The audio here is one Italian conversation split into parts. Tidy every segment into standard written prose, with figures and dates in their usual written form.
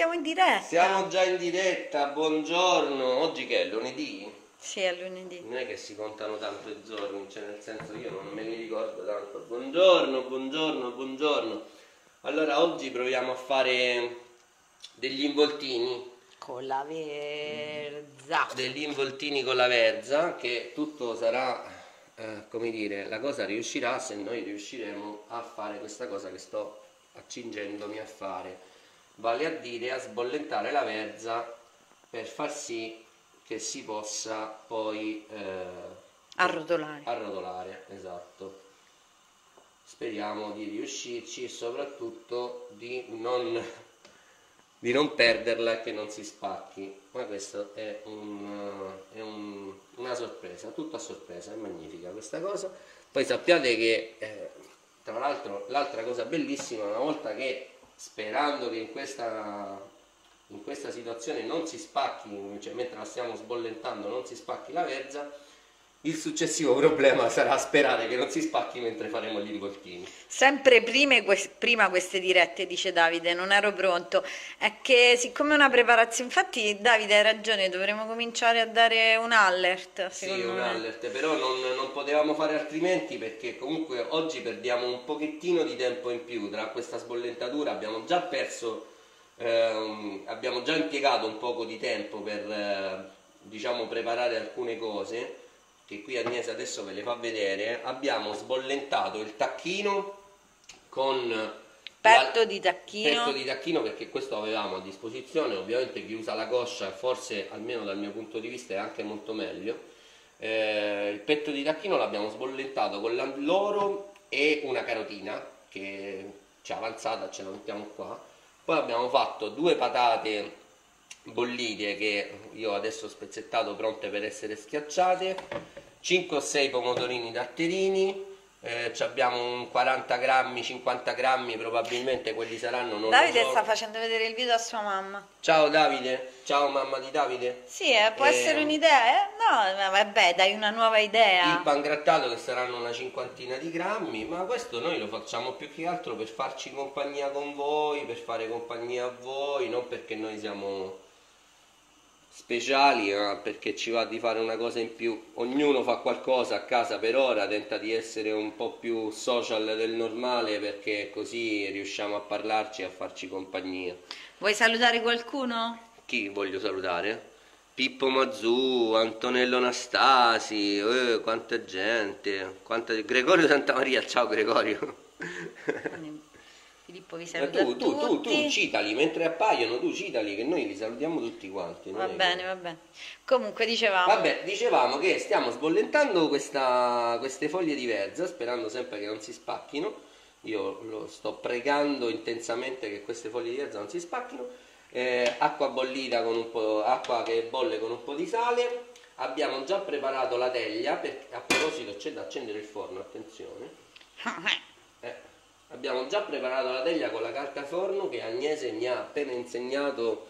siamo in diretta. Siamo già in diretta, buongiorno. Oggi che è? Lunedì? Sì, è lunedì. Non è che si contano tanto i giorni, cioè nel senso io non me li ricordo tanto. Buongiorno, buongiorno, buongiorno. Allora oggi proviamo a fare degli involtini. Con la verza. Degli involtini con la verza, che tutto sarà, come dire, la cosa riuscirà se noi riusciremo a fare questa cosa che sto accingendomi a fare, vale a dire a sbollentare la verza per far sì che si possa poi arrotolare, esatto. Speriamo di riuscirci e soprattutto di non perderla e che non si spacchi, ma questo è una sorpresa, tutta sorpresa, è magnifica questa cosa. Poi sappiate che tra l'altro l'altra cosa bellissima, una volta che, sperando che in questa situazione non si spacchi, cioè mentre la stiamo sbollentando non si spacchi la verza, il successivo problema sarà sperare che non si spacchi mentre faremo gli involtini. Sempre prima queste dirette, dice Davide, non ero pronto. È che siccome è una preparazione, infatti Davide hai ragione, dovremmo cominciare a dare un alert. Sì, un alert, però non potevamo fare altrimenti, perché comunque oggi perdiamo un pochettino di tempo in più tra questa sbollentatura. Abbiamo già perso, abbiamo già impiegato un poco di tempo per diciamo preparare alcune cose, che qui Agnese adesso ve le fa vedere. Abbiamo sbollentato il tacchino con petto di tacchino, perché questo avevamo a disposizione, ovviamente chi usa la coscia forse, almeno dal mio punto di vista, è anche molto meglio. Il petto di tacchino l'abbiamo sbollentato con l'alloro e una carotina che ci è avanzata, ce la mettiamo qua. Poi abbiamo fatto due patate bollite che io adesso ho spezzettato, pronte per essere schiacciate, 5 o 6 pomodorini datterini, abbiamo un 40 grammi, 50 grammi probabilmente, quelli saranno, non Davide lo so. sta facendo vedere il video a sua mamma. Ciao Davide, ciao mamma di Davide. Sì, può essere un'idea, no, vabbè, dai una nuova idea. Il pangrattato, che saranno una cinquantina di grammi, ma questo noi lo facciamo più che altro per farci compagnia con voi, per fare compagnia a voi, non perché noi siamo speciali, ma perché ci va di fare una cosa in più. Ognuno fa qualcosa a casa per ora, tenta di essere un po' più social del normale, perché così riusciamo a parlarci e a farci compagnia. Vuoi salutare qualcuno? Chi voglio salutare? Pippo Mazzù, Antonello Nastasi, quanta gente, Gregorio Santamaria, ciao Gregorio. Filippo vi saluta tu citali, mentre appaiono tu citali, che noi li salutiamo tutti quanti. Va bene, va bene. Comunque dicevamo che stiamo sbollentando queste foglie di verza, sperando sempre che non si spacchino. Io lo sto pregando intensamente che queste foglie di verza non si spacchino. Acqua bollita con un po', acqua che bolle con un po' di sale. Abbiamo già preparato la teglia, perché a proposito c'è da accendere il forno, attenzione. Abbiamo già preparato la teglia con la carta forno, che Agnese mi ha appena insegnato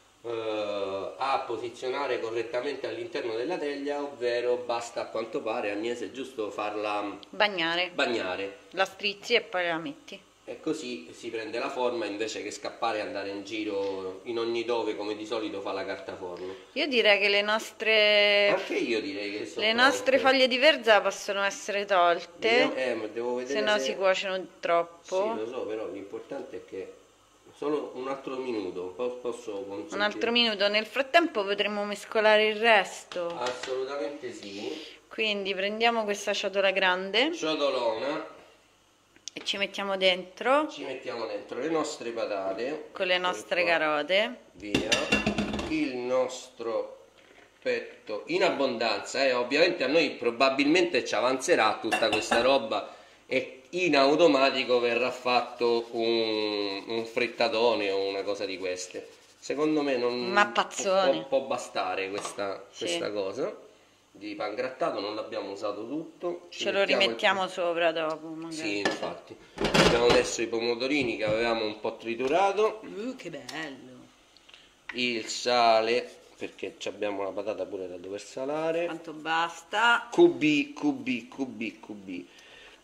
a posizionare correttamente all'interno della teglia, ovvero basta, a quanto pare, Agnese, giusto farla bagnare. La strizzi e poi la metti. E così si prende la forma, invece che scappare e andare in giro in ogni dove come di solito fa la carta forno. Io direi che le nostre... Anche io direi che le nostre foglie di verza possono essere tolte, ma devo vedere, se no si cuociono troppo. Sì, lo so, però l'importante è che solo un altro minuto, posso consentire? Un altro minuto, nel frattempo potremmo mescolare il resto. Assolutamente sì. Quindi prendiamo questa ciotola grande, ciotolona, e ci mettiamo dentro le nostre patate con le nostre carote, via, il nostro petto in abbondanza, ovviamente a noi probabilmente ci avanzerà tutta questa roba e in automatico verrà fatto un frittatone o una cosa di queste. Secondo me può bastare questa cosa di pangrattato. Non l'abbiamo usato tutto, ce lo rimettiamo sopra dopo magari. Sì, infatti. Abbiamo messo i pomodorini che avevamo un po' triturato, che bello, il sale, perché abbiamo la patata pure da dover salare, quanto basta, cubi,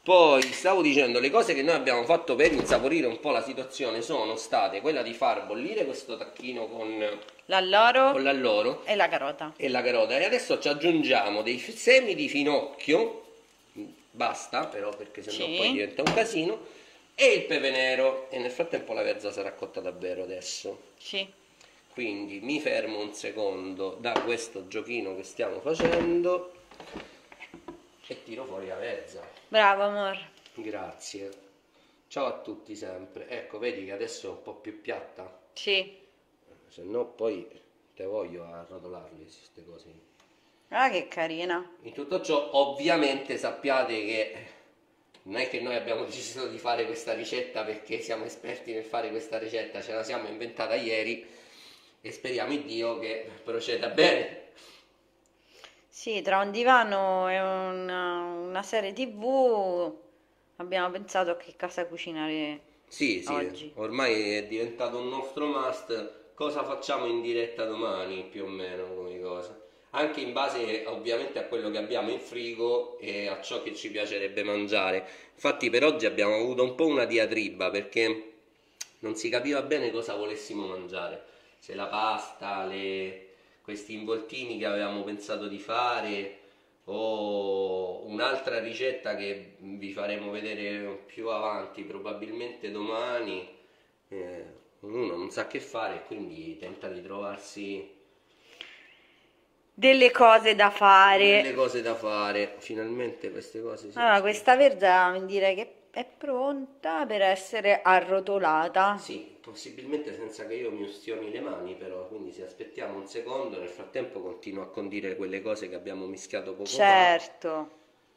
Poi stavo dicendo, le cose che noi abbiamo fatto per insaporire un po' la situazione sono state quella di far bollire questo tacchino con L'alloro l'alloro e la carota. e la carota, e adesso ci aggiungiamo dei semi di finocchio, basta però perché sennò Sì. poi diventa un casino, e il pepe nero, e nel frattempo la verza sarà cotta davvero adesso. Sì. Quindi mi fermo un secondo da questo giochino che stiamo facendo e tiro fuori la verza. Bravo, amor. Grazie. Ciao a tutti sempre. Ecco, vedi che adesso è un po' più piatta, Sì. se no poi te voglio arrotolarli queste cose. Ah, che carina. In tutto ciò, ovviamente sappiate che non è che noi abbiamo deciso di fare questa ricetta perché siamo esperti nel fare questa ricetta, ce la siamo inventata ieri e speriamo in Dio che proceda bene. Sì, tra un divano e una serie TV abbiamo pensato a che cosa cucinare Sì, sì, oggi. ormai è diventato un nostro must. Cosa facciamo in diretta domani, più o meno, come cosa? Anche in base ovviamente a quello che abbiamo in frigo e a ciò che ci piacerebbe mangiare. Infatti per oggi abbiamo avuto un po' una diatriba perché non si capiva bene cosa volessimo mangiare. Se la pasta, questi involtini che avevamo pensato di fare o un'altra ricetta che vi faremo vedere più avanti, probabilmente domani. Uno non sa che fare e quindi tenta di trovarsi Delle cose da fare. delle cose da fare. Finalmente queste cose si... Allora, questa verza direi che è pronta per essere arrotolata. Sì, possibilmente senza che io mi ustioni le mani, però, quindi se aspettiamo un secondo, nel frattempo continuo a condire quelle cose che abbiamo mischiato poco fa. Certo.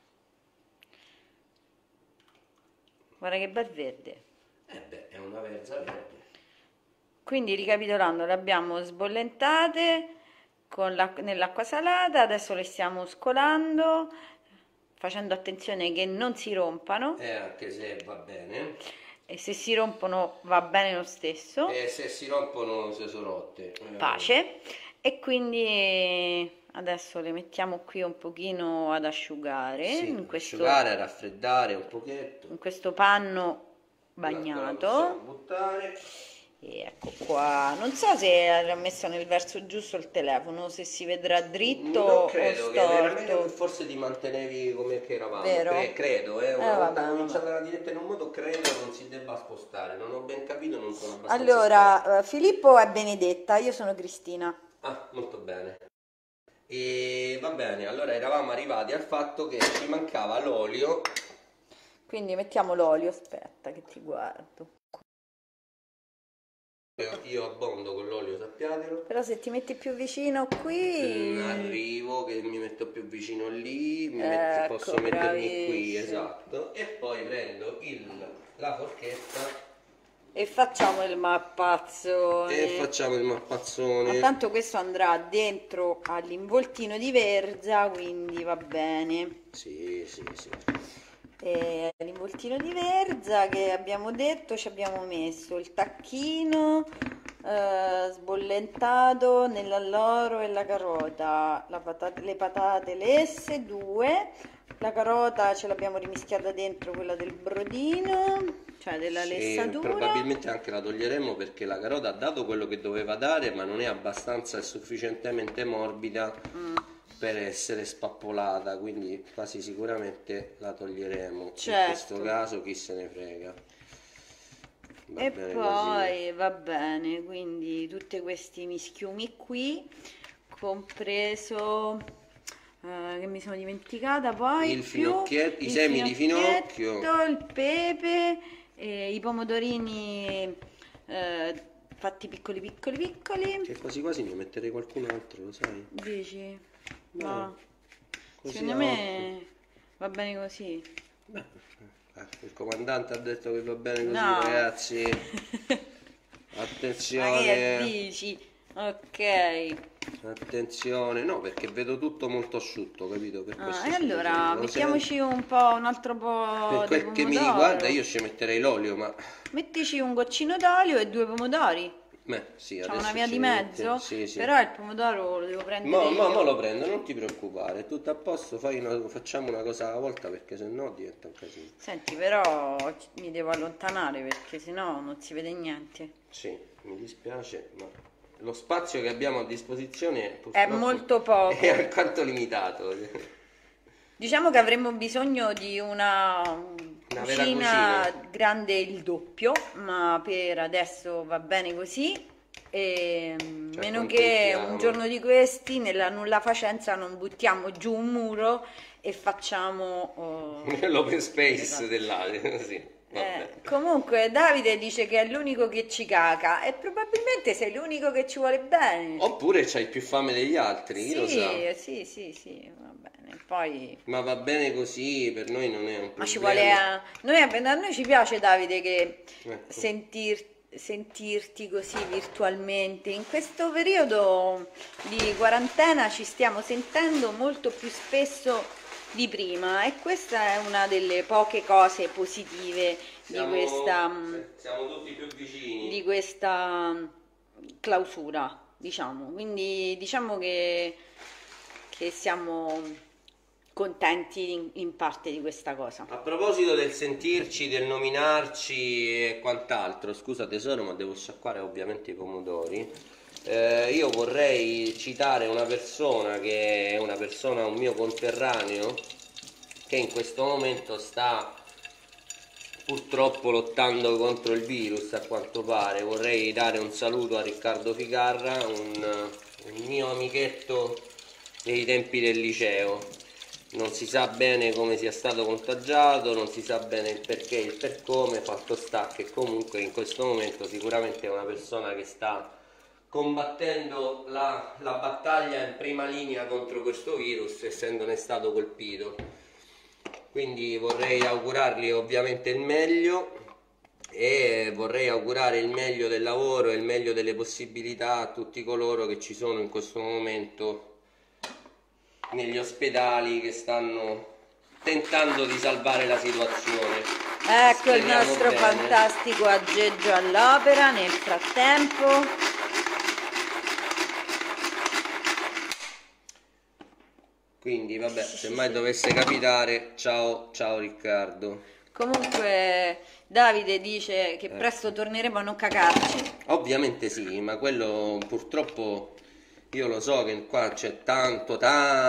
Guarda che bel verde. Beh, è una verza verde. Quindi ricapitolando, le abbiamo sbollentate nell'acqua salata, adesso le stiamo scolando, facendo attenzione che non si rompano, Anche se va bene. e se si rompono va bene lo stesso, E se si rompono se sono rotte. pace. E quindi adesso le mettiamo qui un pochino ad asciugare Sì, in questo, asciugare, raffreddare un pochetto. in questo panno L'acqua la possiamo bagnato. buttare. E ecco qua, non so se ha messo nel verso giusto il telefono, se si vedrà dritto Non o credo, che era meglio che storto. forse ti mantenevi come che eravamo. Vero? Credo, una volta Vabbè, cominciata la diretta in un modo, credo non si debba spostare. Non ho ben capito, non sono abbastanza Allora, Filippo è Benedetta, io sono Cristina. esperto. Ah, molto bene. E va bene, allora eravamo arrivati al fatto che ci mancava l'olio. Quindi mettiamo l'olio, aspetta che ti guardo. Io abbondo con l'olio, sappiatelo. Però se ti metti più vicino qui... Arrivo che mi metto più vicino lì, Ecco, posso mettermi qui, bravissimo. esatto, e poi prendo la forchetta E facciamo il mappazzone. e facciamo il Ma mappazzone. tanto questo andrà dentro all'involtino di verza, quindi va bene. Sì, sì, sì. E l'involtino di verza che abbiamo detto, ci abbiamo messo il tacchino sbollentato nell'alloro e la carota, le patate lesse, due, la carota ce l'abbiamo rimischiata dentro quella del brodino, cioè della Sì, lessatura. probabilmente anche la toglieremo perché la carota ha dato quello che doveva dare, ma non è abbastanza e sufficientemente morbida per essere spappolata, quindi quasi sicuramente la toglieremo. Certo. In questo caso chi se ne frega. Va E bene poi va bene, quindi tutti questi mischiumi qui, compreso che mi sono dimenticata poi Il finocchietto, i il semi di finocchio. il pepe, i pomodorini fatti piccoli piccoli piccoli. Che quasi quasi ne metterei qualcun altro, lo sai? Dici? No, No, così secondo a me va bene così. Beh, il comandante ha detto che va bene così, No. ragazzi. Ma che Attenzione, dici? Ok. attenzione. No, perché vedo tutto molto asciutto, capito? Per questo E sto allora dicendo. mettiamoci un po', un altro po' Per di quel che mi pomodoro. riguarda, io ci metterei l'olio, ma Mettici un goccino d'olio e due pomodori. Sì, C'è adesso una via ci di mette. mezzo, Sì, sì. però il pomodoro lo devo prendere Mo io. lo prendo, non ti preoccupare, è tutto a posto, facciamo una cosa alla volta perché sennò diventa un casino. Senti, però mi devo allontanare perché sennò non si vede niente. Sì, mi dispiace, ma lo spazio che abbiamo a disposizione È purtroppo molto è poco. alquanto limitato. Diciamo che avremmo bisogno di una Una vera cucina cucina. grande il doppio, ma per adesso va bene così. E Ci meno che un accontentiamo. giorno di questi, nella nulla facenza, non buttiamo giù un muro e facciamo... L'open space esatto. dell'area, sì, vabbè. Comunque Davide dice che è l'unico che ci caga e probabilmente sei l'unico che ci vuole bene. Oppure c'hai più fame degli altri, chi lo sa. Sì, va bene. Poi... Ma va bene così, per noi non è un Ma ci vuole... problema. a noi ci piace, Davide, che Ecco. sentirti così virtualmente. In questo periodo di quarantena ci stiamo sentendo molto più spesso di prima e questa è una delle poche cose positive Siamo tutti più vicini. di questa clausura, diciamo. Quindi diciamo che siamo contenti in parte di questa cosa. A proposito del sentirci, del nominarci e quant'altro, scusa tesoro, ma devo sciacquare ovviamente i pomodori. Io vorrei citare una persona che è un mio conterraneo, che in questo momento sta purtroppo lottando contro il virus, a quanto pare. Vorrei dare un saluto a Riccardo Ficarra, un mio amichetto dei tempi del liceo. Non si sa bene come sia stato contagiato, non si sa bene il perché, il per come, fatto sta che comunque in questo momento sicuramente è una persona che sta combattendo la battaglia in prima linea contro questo virus, essendone stato colpito. Quindi vorrei augurargli ovviamente il meglio e vorrei augurare il meglio del lavoro e il meglio delle possibilità a tutti coloro che ci sono in questo momento negli ospedali, che stanno tentando di salvare la situazione. Ecco il Speriamo nostro bene. fantastico aggeggio all'opera nel frattempo. Quindi vabbè, se mai dovesse capitare, ciao Riccardo. Comunque Davide dice che presto torneremo a non cagarci. Ovviamente sì, ma quello purtroppo io lo so che qua c'è tanto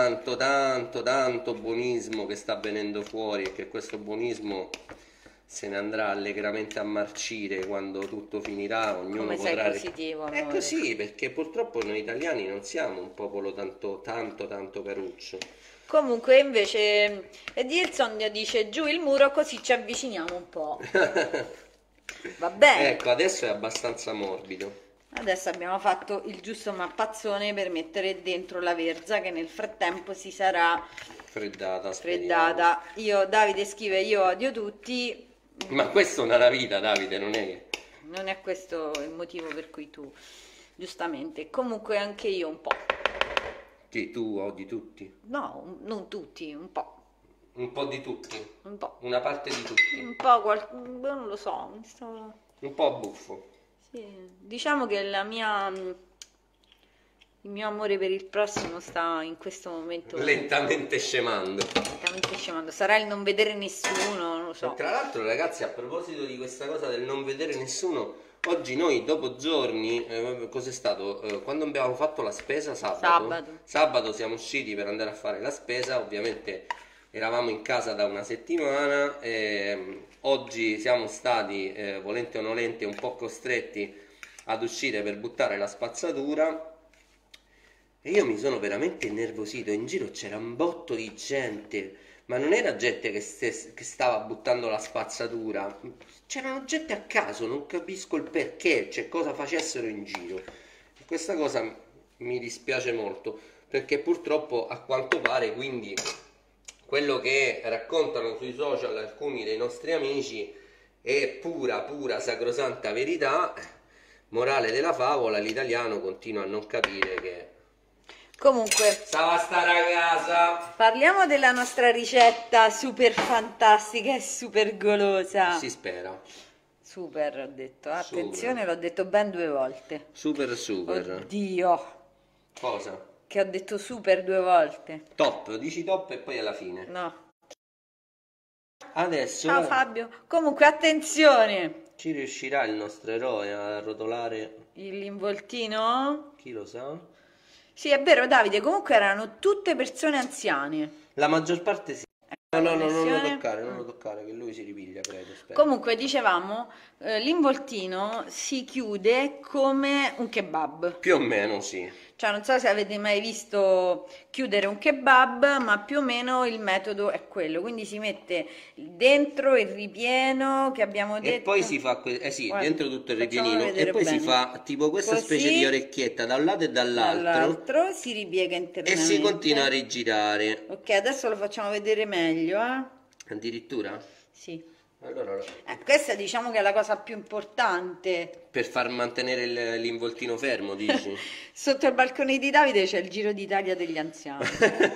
buonismo che sta venendo fuori e che questo buonismo se ne andrà allegramente a marcire quando tutto finirà, ognuno Come sei potrà... positivo, È amore. così, perché purtroppo noi italiani non siamo un popolo tanto caruccio. Comunque invece Edilson dice giù il muro così ci avviciniamo un po'. Va bene. Ecco, adesso è abbastanza morbido. Adesso abbiamo fatto il giusto mappazzone per mettere dentro la verza che nel frattempo si sarà Freddata, freddata. Davide scrive io odio tutti. Ma questa è una vita, Davide, non è che... Non è questo il motivo per cui tu, giustamente. Comunque anche io un po'. Che tu odi tutti? No, non tutti, un po'. Un po' di tutti? Un po'. Una parte di tutti? Un po' non lo so. Un po' buffo. Sì. Diciamo che il mio amore per il prossimo sta in questo momento Lentamente scemando. lentamente scemando. Sarà il non vedere nessuno, non lo so. Tra l'altro, ragazzi, a proposito di questa cosa del non vedere nessuno, oggi noi dopo giorni, cos'è stato? Quando abbiamo fatto la spesa sabato siamo usciti per andare a fare la spesa, ovviamente eravamo in casa da una settimana, oggi siamo stati, volente o nolente, un po' costretti ad uscire per buttare la spazzatura. E io mi sono veramente innervosito, in giro c'era un botto di gente, ma non era gente che stava buttando la spazzatura, c'erano gente a caso, non capisco il perché, cioè cosa facessero in giro. E questa cosa mi dispiace molto, perché purtroppo a quanto pare quindi quello che raccontano sui social alcuni dei nostri amici è pura sacrosanta verità. Morale della favola, l'italiano continua a non capire che... Comunque, Stava a stare a casa. parliamo della nostra ricetta super fantastica e super golosa. Si spera. Super, ho detto. Super, Attenzione, l'ho detto ben 2 volte. super, super. Oddio, Cosa? che ho detto super 2 volte. Top, dici top e poi alla fine. No. Adesso Ciao Fabio. Comunque, attenzione. ci riuscirà il nostro eroe a rotolare, L'involtino? chi lo sa? Sì, è vero, Davide. Comunque erano tutte persone anziane. La maggior parte sì. No, La no, no, connessione? non lo toccare, che lui si ripiglia, credo, spero. Comunque, dicevamo, l'involtino si chiude come un kebab. Più o meno sì. Cioè, non so se avete mai visto chiudere un kebab, ma più o meno il metodo è quello. Quindi si mette dentro il ripieno che abbiamo E poi detto. si fa, eh sì, Guarda, dentro tutto il facciamolo ripienino, e vedere poi si bene. fa tipo questa specie di Così, orecchietta da un lato e dall'altro dall'altro si ripiega e si continua a internamente. rigirare. Ok, adesso lo facciamo vedere meglio, eh? Addirittura? Sì. Allora, Questa diciamo che è la cosa più importante. per far mantenere l'involtino fermo, dici? Sotto il balcone di Davide c'è il Giro d'Italia degli anziani.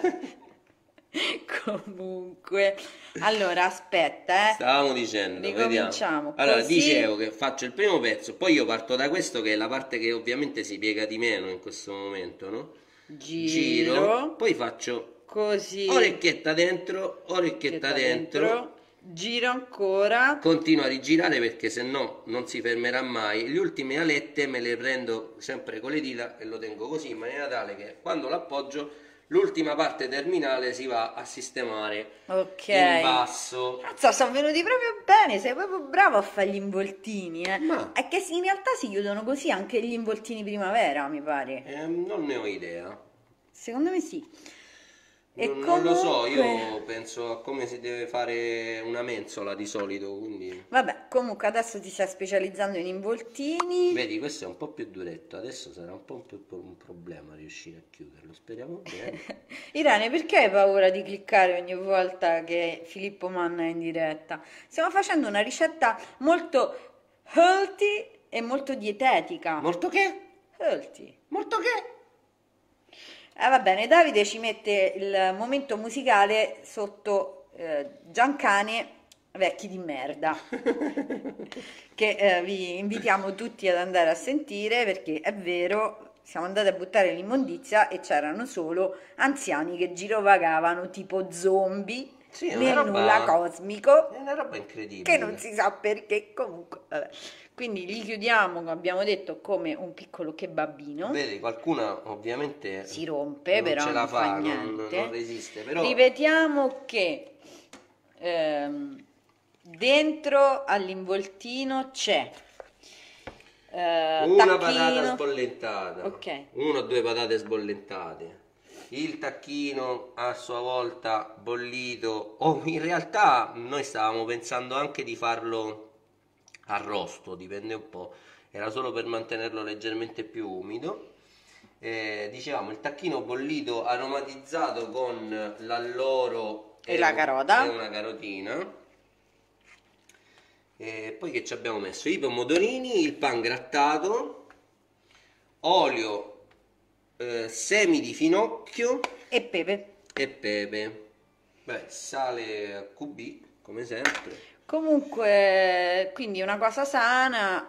Comunque, allora aspetta, Stavamo dicendo, vediamo. ricominciamo. Allora, Così, dicevo che faccio il primo pezzo, poi io parto da questo che è la parte che ovviamente si piega di meno in questo momento, no? Giro, giro, poi faccio così, che orecchietta sta dentro, dentro, giro ancora. continuo a rigirare perché se no non si fermerà mai. Le ultime alette me le prendo sempre con le dita e lo tengo così in maniera tale che quando l'appoggio l'ultima parte terminale si va a sistemare Ok. in basso. Cazzo, sono venuti proprio bene, sei proprio bravo a fare gli involtini, eh. Ma È che in realtà si chiudono così anche gli involtini primavera, mi pare. non ne ho idea. Secondo me sì. E Non lo so, comunque, io penso a come si deve fare una mensola di solito, quindi... vabbè, comunque adesso ti stai specializzando in involtini. Vedi, questo è un po' più duretto, adesso sarà un po' più un problema riuscire a chiuderlo, speriamo bene. Irene, perché hai paura di cliccare ogni volta che Filippo Manna è in diretta? Stiamo facendo una ricetta molto healthy e molto dietetica. Molto che? Healthy. Molto che? Va bene, Davide ci mette il momento musicale sotto Giancane Vecchi di merda, che vi invitiamo tutti ad andare a sentire perché è vero, siamo andati a buttare l'immondizia e c'erano solo anziani che girovagavano tipo zombie Sì, è nel nulla cosmico è una roba che incredibile. non si sa perché comunque, vabbè. Quindi li chiudiamo, come abbiamo detto, come un piccolo kebabino. Vedi, qualcuna ovviamente Si rompe, non però ce la non fa fa, niente. non resiste, però Ripetiamo che dentro all'involtino c'è una patata tacchino. sbollentata, Ok. una o due patate sbollentate, il tacchino a sua volta bollito, o in realtà noi stavamo pensando anche di farlo arrosto, dipende un po', era solo per mantenerlo leggermente più umido. Dicevamo il tacchino bollito aromatizzato con l'alloro E la carota. e una carotina. E poi che ci abbiamo messo? I pomodorini, il pan grattato, olio, semi di finocchio E pepe. e pepe. Beh, sale a QB, come sempre. Comunque, quindi una cosa sana.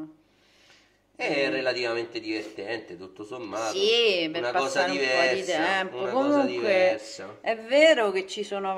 È relativamente divertente, tutto sommato. Sì, per Una cosa passare un po' di diversa, tempo. una cosa Comunque, diversa. è vero che ci sono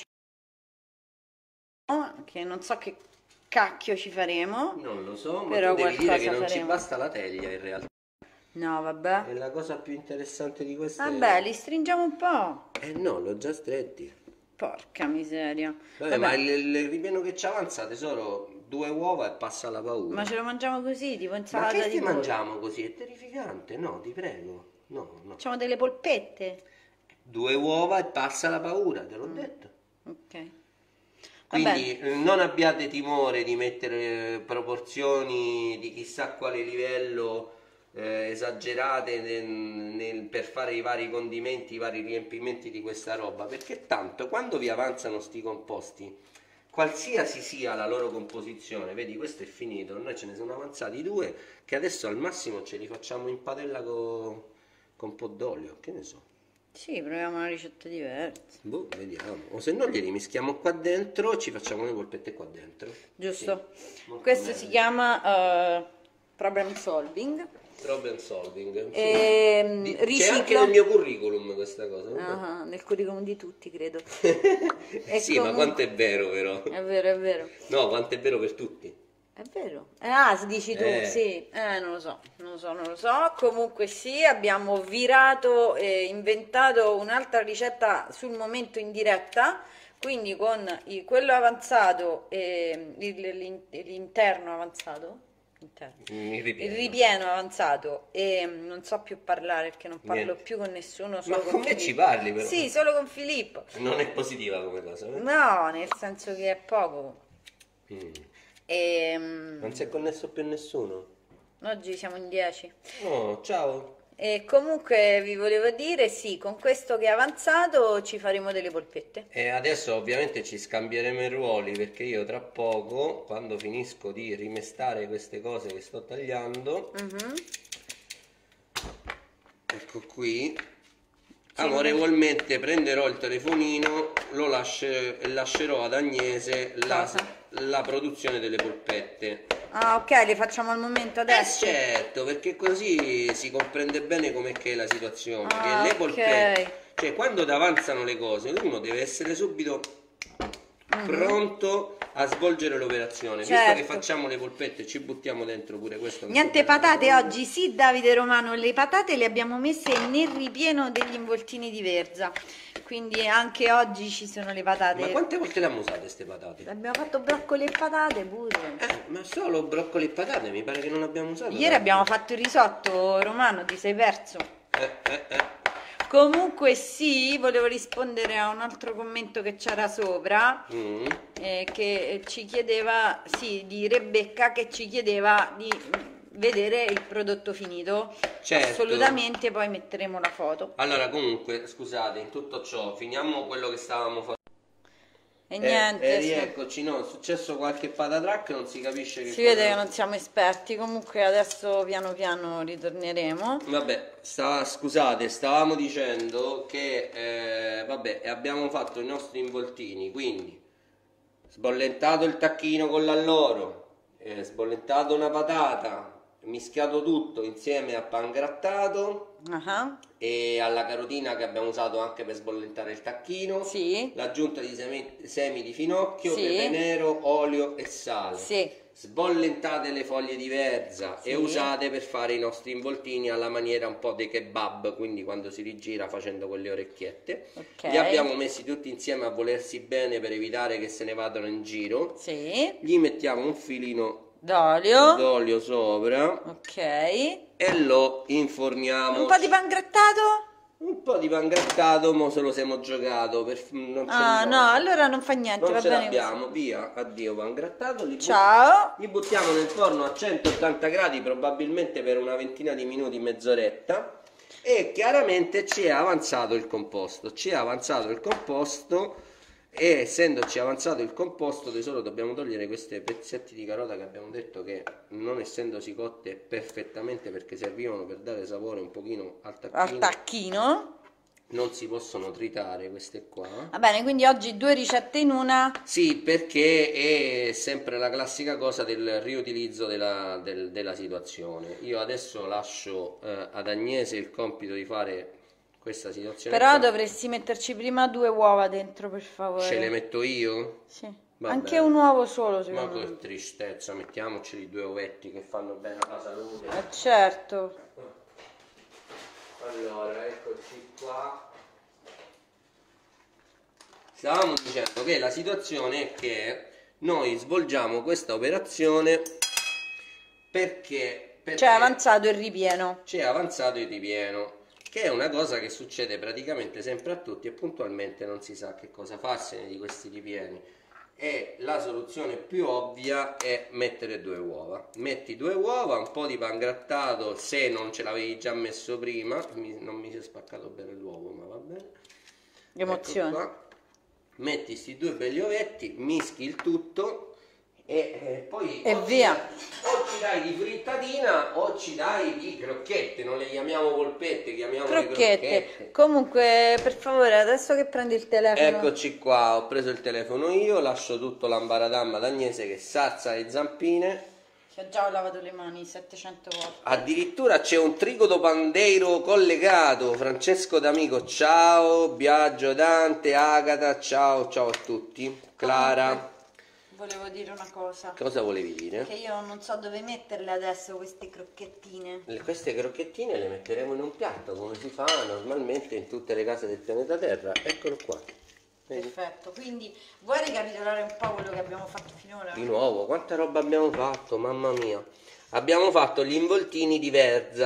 che non so che cacchio ci faremo, Non lo so, ma però tu devi dire che qualcosa non ci faremo. basta la teglia in realtà. No, vabbè. E la cosa più interessante di questa Vabbè, è... li stringiamo un po'. No, l'ho già stretti. Porca miseria. Vabbè, ma Vabbè, il ripieno che ci avanza, tesoro, 2 uova e passa la paura. ma ce lo mangiamo così, tipo Ma insalata che di ti pollo. mangiamo così? È terrificante, no, ti prego. No, no. Facciamo delle polpette. 2 uova e passa la paura, te l'ho detto. Ok. Va bene. Quindi non abbiate timore di mettere proporzioni di chissà quale livello esagerate per fare i vari condimenti, i vari riempimenti di questa roba, perché tanto quando vi avanzano sti composti, qualsiasi sia la loro composizione, vedi questo è finito, noi ce ne sono avanzati 2 che adesso al massimo ce li facciamo in padella con un po' d'olio, che ne so. Sì, proviamo una ricetta diversa. Boh, vediamo. O se no glieli mischiamo qua dentro e ci facciamo le polpette qua dentro. Giusto? Sì, molto Questo si meglio. chiama problem solving. Problem solving. Sì. C'è anche Riciclo. nel mio curriculum questa cosa. Ah, nel curriculum di tutti, credo. E Sì, ma quanto è vero però? È vero, è vero. No, quanto è vero per tutti? È vero. Ah, si dici tu, sì. Non lo so, non lo so, non lo so. Comunque sì, abbiamo virato e inventato un'altra ricetta sul momento in diretta, quindi con quello avanzato e l'interno avanzato. Interno. Il ripieno avanzato e non so più parlare perché non parlo Niente. più con nessuno, Ma solo con con me ci Filippo. parli però. Sì, solo con Filippo. Non è positiva come cosa, eh? No, nel senso che è poco. Mm. E, Non si è connesso più nessuno? oggi siamo in 10. No, ciao. E comunque vi volevo dire, sì, con questo che è avanzato ci faremo delle polpette. E adesso ovviamente ci scambieremo i ruoli perché io tra poco, quando finisco di rimestare queste cose che sto tagliando, Mhm. ecco qui, amorevolmente prenderò il telefonino, e lascerò ad Agnese Cosa? la produzione delle polpette. Ah, ok, le facciamo al momento adesso. Certo, perché così si comprende bene com'è che è la situazione. Ah, Che le ok. polpette, cioè quando ti avanzano le cose, uno deve essere subito pronto a svolgere l'operazione. Visto che Certo. facciamo le polpette, ci buttiamo dentro pure questo. che Niente sto patate preparando. oggi, sì Davide Romano, le patate le abbiamo messe nel ripieno degli involtini di verza, quindi anche oggi ci sono le Ma patate. quante volte le abbiamo usate queste patate? Abbiamo fatto broccoli e patate pure. Ma solo broccoli e patate, mi pare che non abbiamo usato. Ieri tanto. abbiamo fatto il risotto, Romano, ti sei perso. Eh. Comunque sì, volevo rispondere a un altro commento che c'era sopra, Mm. che ci chiedeva, sì, di Rebecca, che ci chiedeva di vedere il prodotto finito. Certo. Assolutamente, poi metteremo la foto. Allora, comunque, scusate, in tutto ciò, finiamo quello che stavamo facendo. E niente, sì. Rieccoci, no, è successo qualche patatrack, non si capisce che Si cosa. vede che non siamo esperti, comunque adesso piano piano ritorneremo. Vabbè, scusate, stavamo dicendo che vabbè, abbiamo fatto i nostri involtini, quindi sbollentato il tacchino con l'alloro, sbollentato una patata, mischiato tutto insieme a pangrattato Ah, e alla carotina che abbiamo usato anche per sbollentare il tacchino, sì, l'aggiunta di semi di finocchio, Sì. pepe nero, olio e sale. sì, Sbollentate le foglie di verza Sì. e usate per fare i nostri involtini alla maniera un po' dei kebab, quindi quando si rigira facendo quelle orecchiette. ok. Li abbiamo messi tutti insieme a volersi bene per evitare che se ne vadano in giro. Sì, Gli mettiamo un filino d'olio, d'olio sopra ok. e lo inforniamo. Un po' di pangrattato? Un po' di pangrattato, mo se lo siamo giocato. Non ce Ah, l'ho. no, allora non fa niente, Non va ce bene l'abbiamo, via, addio pangrattato. così. Ciao. Li buttiamo nel forno a 180 gradi probabilmente per una ventina di minuti, mezz'oretta, e chiaramente ci è avanzato il composto. E essendoci avanzato il composto, tesoro, dobbiamo togliere questi pezzetti di carota che abbiamo detto che non essendosi cotte perfettamente perché servivano per dare sapore un pochino al Al tacchino, tacchino. non si possono tritare queste qua. Va bene, quindi oggi 2 ricette in una. Sì, perché è sempre la classica cosa del riutilizzo della situazione. Io adesso lascio ad Agnese il compito di fare questa situazione Però qua. dovresti metterci prima 2 uova dentro, per favore. Ce le metto io? Sì. Va Anche bene. un uovo solo, Ma secondo me. che tristezza, mettiamoceli 2 ovetti che fanno bene alla salute. Certo. Allora, eccoci qua. Stavamo dicendo che la situazione è che noi svolgiamo questa operazione perché Cioè, è avanzato il ripieno. c'è avanzato il ripieno, che è una cosa che succede praticamente sempre a tutti e puntualmente non si sa che cosa farsene di questi ripieni. E la soluzione più ovvia è mettere 2 uova. Metti 2 uova, un po' di pangrattato se non ce l'avevi già messo prima. Non mi si è spaccato bene l'uovo, ma va bene. Emozione. Ecco qua. Metti questi 2 belli ovetti, mischi il tutto poi E via. o ci dai di frittatina o ci dai di crocchette, non le chiamiamo polpette, chiamiamole crocchette. Comunque, per favore, adesso che prendi il telefono. Eccoci qua, ho preso il telefono io, lascio tutto l'ambaradam ad Agnese che sarza le zampine. Che ho già lavato le mani 700 volte. Addirittura c'è un trigodo pandeiro collegato. Francesco D'Amico, ciao. Biagio Dante, Agata, ciao, ciao a tutti. Clara, Volevo dire una cosa. cosa volevi dire? Che io non so dove metterle adesso queste crocchettine. Queste crocchettine le metteremo in un piatto come si fa normalmente in tutte le case del pianeta Terra. Eccolo qua. Vedi? Perfetto, quindi vuoi ricapitolare un po' quello che abbiamo fatto finora? Di nuovo, quanta roba abbiamo fatto, mamma mia. Abbiamo fatto gli involtini di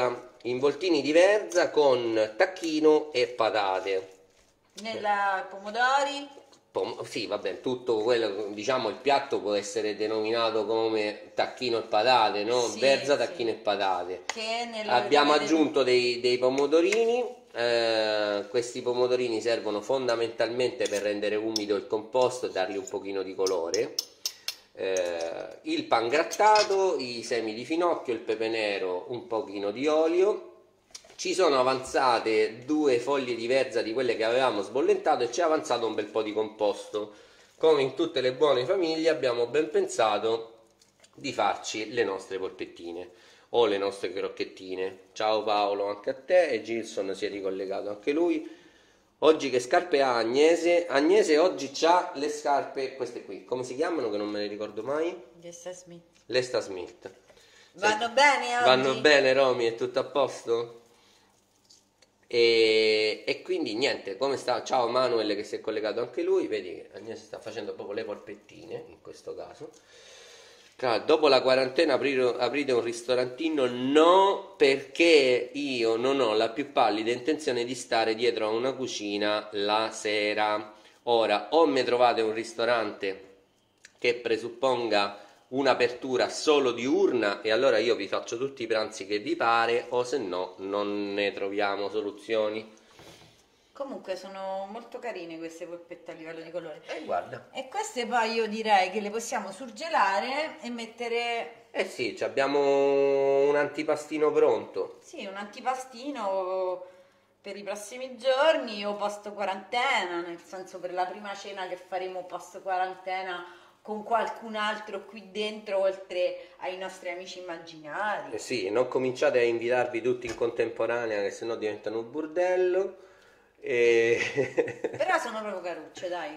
verza con tacchino e patate. Nella pomodori? Sì, vabbè, tutto quello, diciamo, il piatto può essere denominato come tacchino e patate, no? Sì, Verza, sì. tacchino e patate. Che Abbiamo aggiunto dei pomodorini. Questi pomodorini servono fondamentalmente per rendere umido il composto e dargli un pochino di colore. Il pangrattato, i semi di finocchio, il pepe nero, un pochino di olio. Ci sono avanzate 2 foglie di verza di quelle che avevamo sbollentato e ci è avanzato un bel po' di composto. Come in tutte le buone famiglie abbiamo ben pensato di farci le nostre polpettine o le nostre crocchettine. Ciao Paolo, anche a te, e Gilson si è ricollegato anche lui. Oggi che scarpe ha Agnese? Agnese oggi ha le scarpe, queste qui, come si chiamano che non me le ricordo mai? Lesta Smith. Vanno bene oggi? Vanno bene Romy, è tutto a posto? E quindi niente, come sta? Ciao Manuel che si è collegato anche lui, vedi che Agnese sta facendo proprio le polpettine in questo caso. Dopo la quarantena aprite un ristorantino? No, perché io non ho la più pallida intenzione di stare dietro a una cucina la sera. Ora, o mi trovate un ristorante che presupponga un'apertura solo diurna e allora io vi faccio tutti i pranzi che vi pare, o se no non ne troviamo soluzioni. Comunque sono molto carine queste polpette a livello di colore. Guarda. E queste poi io direi che le possiamo surgelare e mettere... Eh sì, abbiamo un antipastino pronto. Sì, un antipastino per i prossimi giorni o post quarantena, nel senso per la prima cena che faremo post quarantena con qualcun altro qui dentro oltre ai nostri amici immaginari. Eh sì, non cominciate a invitarvi tutti in contemporanea che sennò diventano un burdello. Però sono proprio carucce, dai.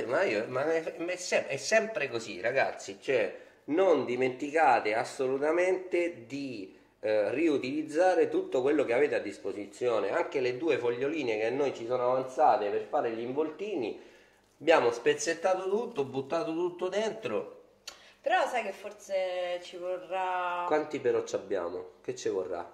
È sempre così, ragazzi. Cioè, non dimenticate assolutamente di riutilizzare tutto quello che avete a disposizione. Anche le 2 foglioline che a noi ci sono avanzate per fare gli involtini, abbiamo spezzettato tutto, buttato tutto dentro. Però sai che forse ci vorrà... Quanti però ci abbiamo? Che ci vorrà?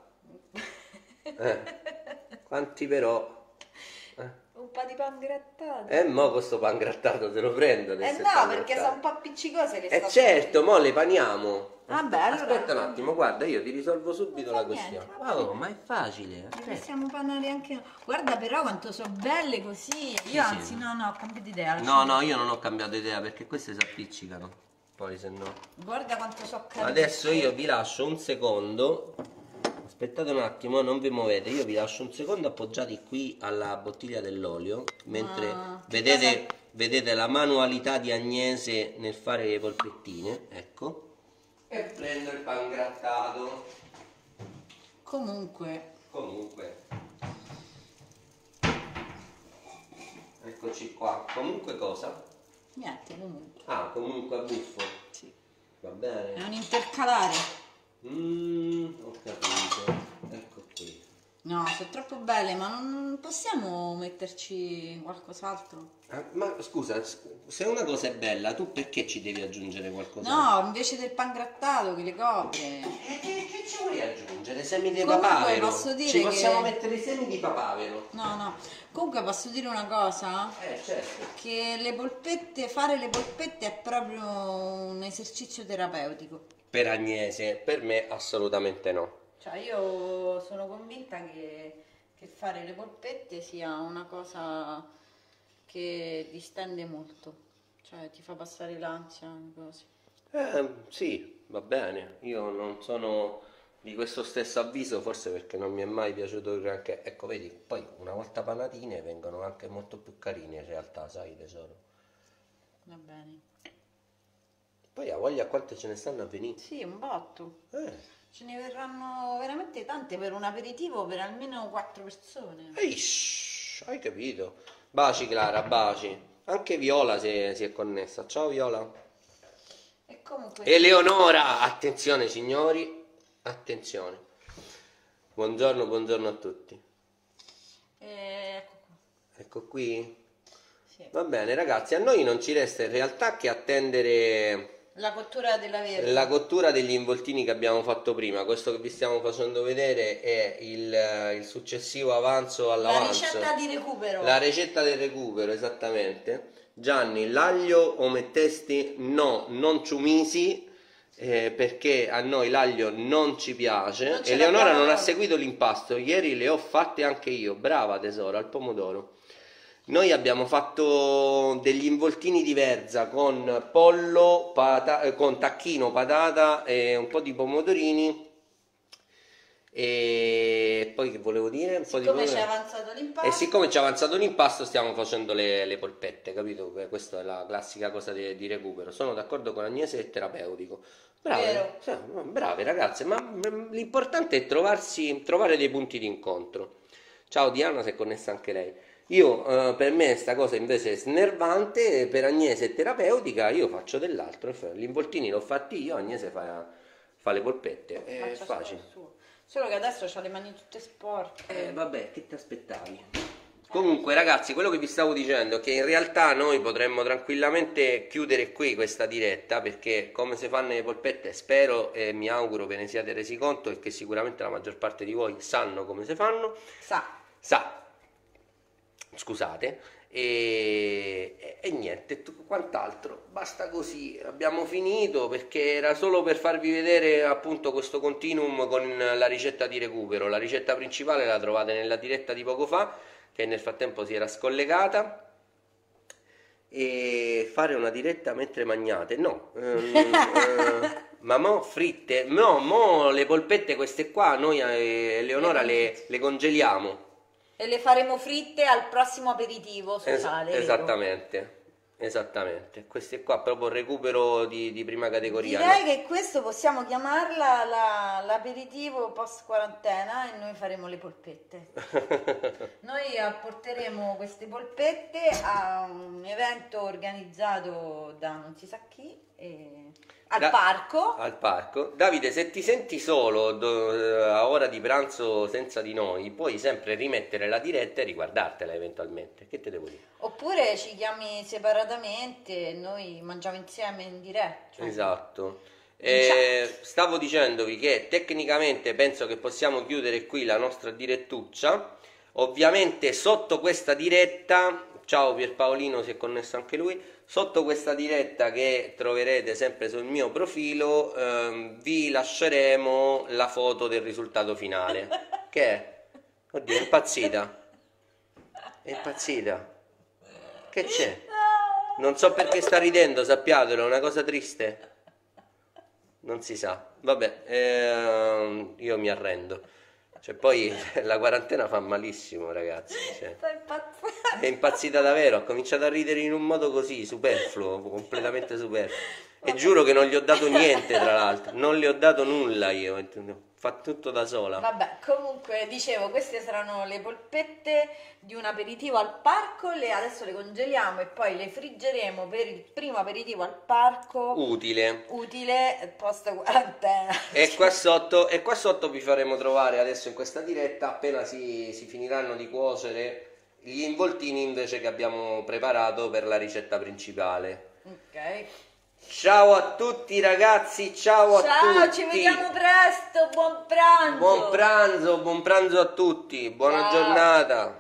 Quanti però? Un po' di pangrattato. Mo questo pangrattato te lo prendo adesso. No, perché sono un po' appiccicose le sto certo, mo le paniamo. Vabbè, allora... Aspetta un attimo, guarda, io ti risolvo subito la Non fa niente, questione. va bene. Ma è facile. Le possiamo panare anche... Guarda però quanto sono belle così. Io anzi sì. no, ho cambiato idea. No, io non ho cambiato idea perché queste si appiccicano. Poi se no. Guarda quanto so carine. Adesso io vi lascio un secondo. Aspettate un attimo, non vi muovete. Io vi lascio un secondo appoggiati qui alla bottiglia dell'olio. Mentre vedete la manualità di Agnese nel fare le polpettine. Ecco. E prendo il pangrattato. Comunque. Eccoci qua. Comunque cosa? Niente, comunque. Ah, comunque a buffo. Sì. Va bene. È un intercalare. Ho capito. Ecco qui. No, sono troppo belle, ma non possiamo metterci qualcos'altro? Ma scusa, se una cosa è bella, tu perché ci devi aggiungere qualcosa? No, invece del pangrattato che le copre. Che ci vuoi aggiungere? Semi di Comunque, papavero? posso dire ci possiamo che- mettere i semi di papavero? No. Comunque posso dire una cosa? Certo. Che fare le polpette è proprio un esercizio terapeutico. Per Agnese, per me assolutamente no. Cioè io sono convinta che fare le polpette sia una cosa che distende molto, cioè ti fa passare l'ansia, le cose. Sì, va bene. Io non sono di questo stesso avviso, forse perché non mi è mai piaciuto il granché. Ecco, vedi, poi una volta panatine vengono anche molto più carine in realtà, sai tesoro. Va bene. Poi ha voglia quante ce ne stanno a venire. Sì, un botto. Eh. Ce ne verranno veramente tante per un aperitivo per almeno 4 persone. Eish, hai capito? Baci Clara, baci. Anche Viola si è connessa. Ciao Viola. E comunque Eleonora, attenzione signori, attenzione. Buongiorno, buongiorno a tutti. ecco qua. Ecco qui. Sì. Va bene ragazzi, a noi non ci resta in realtà che attendere La cottura della verza. la cottura degli involtini che abbiamo fatto prima. Questo che vi stiamo facendo vedere è il successivo avanzo La all'avanzo. ricetta di recupero. La ricetta del recupero, esattamente. Gianni, l'aglio o mettesti? No, non ciumisi, perché a noi l'aglio non ci piace. Non ce Eleonora l'abbiamo non ha noi. seguito l'impasto, ieri le ho fatte anche io. Brava tesoro, al pomodoro. Noi abbiamo fatto degli involtini di verza con pollo, con tacchino, patata e un po' di pomodorini. E poi che volevo dire? Un po' di Siccome ci è pomodoro. avanzato E l'impasto. siccome ci è avanzato l'impasto stiamo facendo le polpette, capito? Questa è la classica cosa di recupero. Sono d'accordo con Agnese, è terapeutico. Brave, Vero. sì, brave ragazze, ma l'importante è trovare dei punti di incontro. Ciao Diana, si è connessa anche lei. Io, per me sta cosa invece è snervante, per Agnese è terapeutica, io faccio dell'altro. Gli involtini l'ho fatti io, Agnese fa le polpette, è Faccia facile. suo. Solo che adesso ho le mani tutte sporche. Vabbè, che ti aspettavi? Comunque ragazzi, quello che vi stavo dicendo è che in realtà noi potremmo tranquillamente chiudere qui questa diretta, perché come si fanno le polpette spero e mi auguro ve ne siate resi conto e che sicuramente la maggior parte di voi sanno come si fanno. Sa, scusate, e niente, quant'altro, basta così, abbiamo finito perché era solo per farvi vedere appunto questo continuum con la ricetta di recupero. La ricetta principale la trovate nella diretta di poco fa, che nel frattempo si era scollegata. E fare una diretta mentre magnate? No, ma mo fritte? No, mo le polpette queste qua noi Eleonora le congeliamo. E le faremo fritte al prossimo aperitivo sociale. Vero? Esattamente. Queste qua proprio recupero di prima categoria. Direi che questo possiamo chiamarla l'aperitivo post quarantena e noi faremo le polpette. Noi apporteremo queste polpette a un evento organizzato da non si sa chi al parco. Al parco. Davide, se ti senti solo a ora di pranzo senza di noi, puoi sempre rimettere la diretta e riguardartela eventualmente. Che te devo dire? Oppure ci chiami separatamente e noi mangiamo insieme in diretta. Cioè, Esatto. in Stavo dicendovi che tecnicamente penso che possiamo chiudere qui la nostra direttuccia. Ovviamente sotto questa diretta, ciao Pierpaolino, si è connesso anche lui. Sotto questa diretta che troverete sempre sul mio profilo, vi lasceremo la foto del risultato finale. Che è? Oddio, è impazzita. È impazzita. Che c'è? Non so perché sta ridendo, sappiatelo, è una cosa triste. Non si sa. Vabbè, io mi arrendo. Cioè, poi la quarantena fa malissimo, ragazzi. Cioè, Sta impazzendo. è impazzita davvero, ha cominciato a ridere in un modo così, superfluo, completamente superfluo. E giuro che non gli ho dato niente, tra l'altro. Non le ho dato nulla io, fa tutto da sola. Vabbè, comunque dicevo, queste saranno le polpette di un aperitivo al parco, adesso le congeliamo e poi le friggeremo per il primo aperitivo al parco Utile. post quarantena. E qua sotto vi faremo trovare adesso in questa diretta, appena si finiranno di cuocere, gli involtini invece che abbiamo preparato per la ricetta principale. Ok. Ciao a tutti ragazzi, ciao a tutti. Ciao, ci vediamo presto, buon pranzo. Buon pranzo a tutti, buona Ciao. giornata.